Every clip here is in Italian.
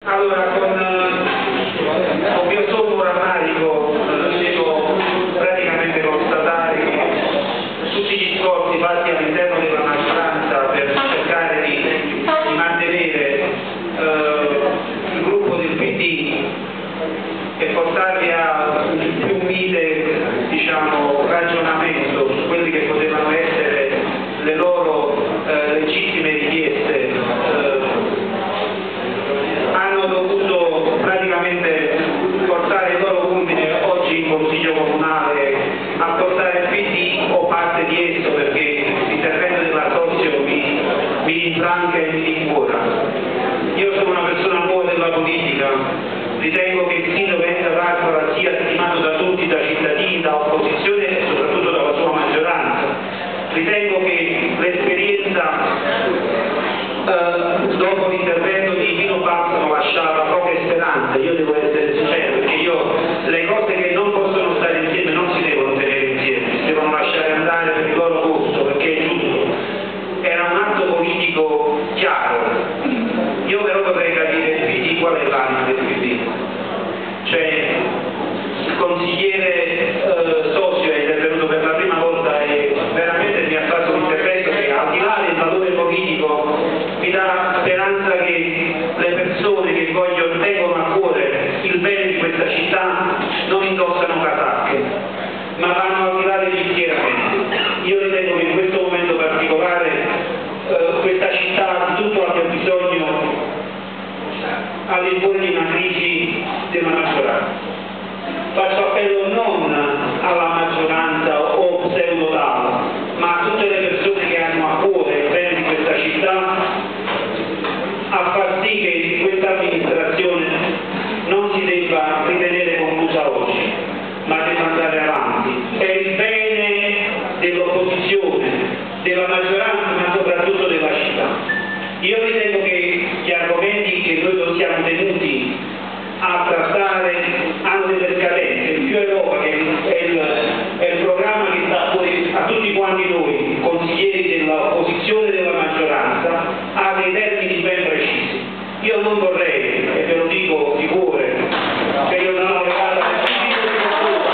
Allora, con mio sommo rammarico devo praticamente constatare che tutti gli sforzi fatti all'interno della maggioranza per cercare di mantenere il gruppo del PD e portarli a un più umile, diciamo, ragionamento su quelli che potevano essere le loro legittime richieste, hanno dovuto praticamente portare il loro culmine oggi in Consiglio Comunale a portare il PD o parte di esso, perché l'intervento dell'Artozio mi infranca e mi rincuora. Io sono una persona nuova della politica, ritengo che il sindaco Enzo D'Arcola sia stimato da tutti, da cittadini, da opposizione e soprattutto dalla sua maggioranza. Ritengo che l'esperienza dopo l'intervento di Pino Passano lasciava poche speranze. Io devo essere sincero, perché le cose che non possono stare insieme non si devono tenere insieme, si devono lasciare andare per il loro gusto, perché è giusto. Era un atto politico chiaro. Io però dovrei capire il PD, qual è l'anima del PD. Cioè, il consigliere Sosio è intervenuto per la prima volta e veramente mi ha fatto un intervento che, al di là del valore politico, mi dà speranza che le persone che tengono a cuore il bene di questa città non indossano casacche, ma vanno al di là degli schieramenti. Io ritengo che in questo momento particolare questa città di tutto abbia bisogno alle buone di matrici della maggioranza. Faccio appello non alla maggioranza o pseudo-tala, ma a tutte le persone che hanno a cuore il bene di questa città, a far sì che questa amministrazione non si debba ritenere conclusa oggi, ma debba andare avanti per il bene dell'opposizione, della maggioranza, ma soprattutto della città. Io ritengo che gli argomenti che noi non siamo tenuti a trattare hanno delle scadenze. Il più Europa, che è il programma che sta fuori a tutti quanti noi, consiglieri dell'opposizione e della maggioranza, ha dei termini ben precisi. Io non vorrei, e ve lo dico di cuore, che io non ho legato a nessun tipo di cultura.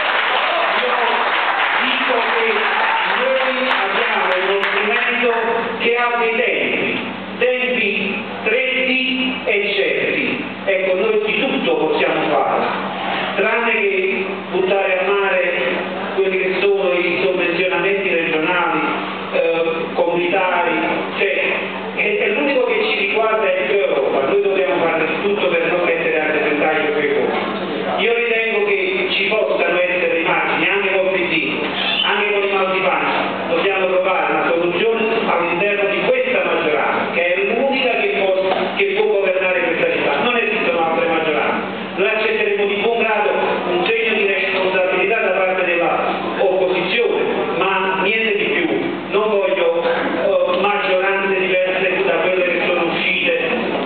Io dico che noi abbiamo uno strumento che ha dei tempi stretti e certi. Ecco, noi di tutto possiamo fare, tranne che buttare a mare quelli che sono i sovvenzionamenti regionali, comunitari, cioè è l'unico che ci riguarda è più Europa. Noi dobbiamo fare di tutto per non mettere a repentaglio quei fondi. Io ritengo che ci possano essere immagini anche col PD, anche con i mal di pancia. Dobbiamo trovare una soluzione all'interno di questa maggioranza, che è l'unica che può governare questa città. Non esistono altre maggioranze. Noi accetteremo di buon grado un segno di responsabilità da parte dell'opposizione, ma niente di più. Non voglio maggioranze diverse da quelle che sono uscite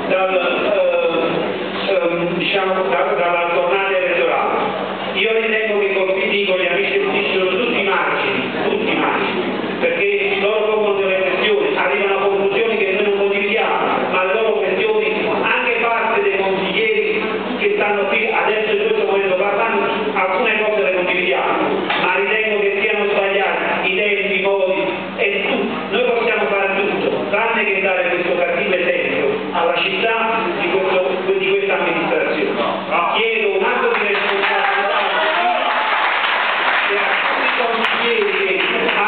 dalla tornata elettorale. Io ritengo che col PD, con gli amici del PD, sono tutti margini, perché loro pongono delle questioni, arrivano a conclusioni che noi non condividiamo, ma le loro questioni, anche parte dei consiglieri che stanno qui adesso in questo momento parlando, alcune cose le condividiamo, ma ritengo che siano sbagliati i tempi, i modi e tutto. Noi possiamo fare tutto, tranne che dare questo cattivo esempio alla città di questa amministrazione. Chiedo un atto di responsabilità e a tutti i consiglieri che